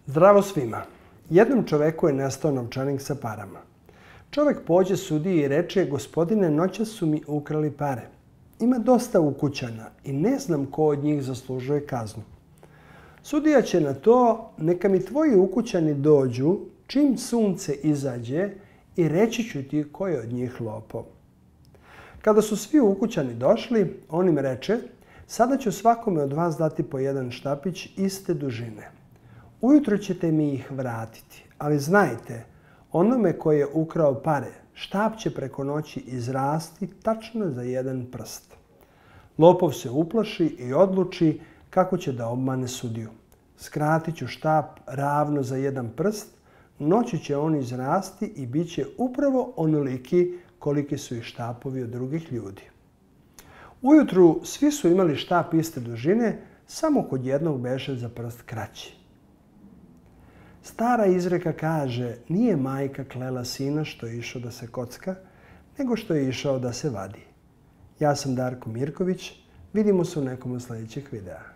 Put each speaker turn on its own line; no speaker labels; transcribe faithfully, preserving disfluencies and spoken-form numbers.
Zdravo svima. Jednom čoveku je nestao novčanik sa parama. Čovek pođe sudiji i reče: gospodine, noćas su mi ukrali pare. Ima dosta ukućana i ne znam ko od njih zaslužuje kaznu. Sudija će na to: neka mi tvoji ukućani dođu čim sunce izađe i reći ću ti ko je od njih lopov. Kada su svi ukućani došli, on im reče: sada ću svakome od vas dati po jedan štapić iste dužine. Ujutro ćete mi ih vratiti, ali znajte, onome koji je ukrao pare, štap će preko noći izrasti tačno za jedan prst. Lopov se uplaši i odluči kako će da obmane sudiju. Skratit ću štap ravno za jedan prst, noći će on izrasti i bit će upravo onoliki koliki su i štapovi od drugih ljudi. Ujutru svi su imali štap iste dužine, samo kod jednog beše za prst kraći. Stara izreka kaže: nije majka klela sina što je išao da se kocka, nego što je išao da se vadi. Ja sam Darko Mirković, vidimo se u nekom od sljedećih videa.